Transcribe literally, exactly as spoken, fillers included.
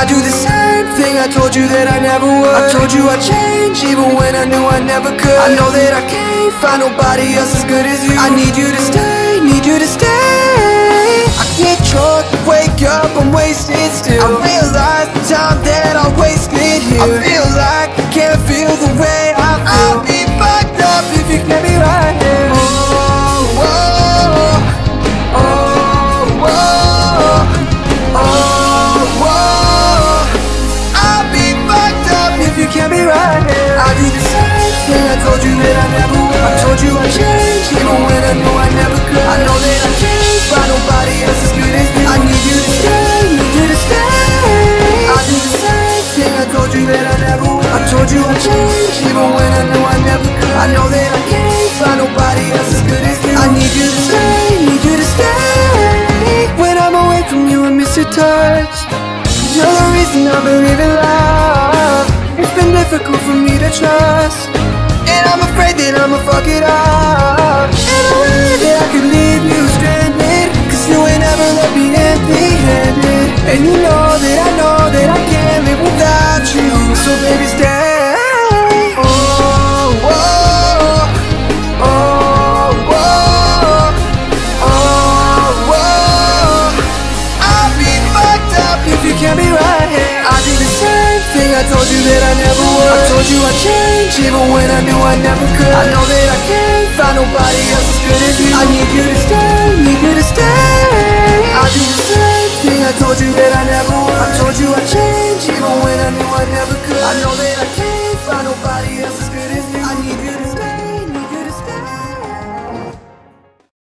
I do the same thing I told you that I never would. I told you I'd change even when I knew I never could. I know that I can't find nobody else as good as you. I need you to stay, need you to stay. I can't trust, wake up, I'm wasted still. I realize the time that I wasted here. I feel like I can't feel the way I feel. I'll be fucked up if you can't be right here. Oh, oh, oh, oh, oh, oh. I'll be fucked up if you can't be right here. I do the same thing I told you that I never would. I told you I'd change even when I knew I never could. I know that I can't find nobody else as good as you. I need you to stay, need you to stay. I do the same thing I told you that I never would. I told you I'd change even when I knew I never could. I know that I can't find nobody else as good as you. I need you to stay, need you to stay. When I'm away from you I miss your touch. You're the reason I believe in love. It's been difficult for me to trust, and I'm afraid that I'ma fuck it up. And I wish that I could leave you stranded, cause you ain't never left me empty-handed. And you know that I know that I can't live without you, so baby stay. Oh, oh, oh, oh, oh, oh. I'll be fucked up if you can't be right here. I do the same thing I told you that I never would. I told you I'd change even when I knew I never could. I know that I can't find nobody else as good as you. I need you to stay, need you to stay. I do the same thing I told you that I never would. I told you I'd change even when I knew I never could. I know that I can't find nobody else as good as you.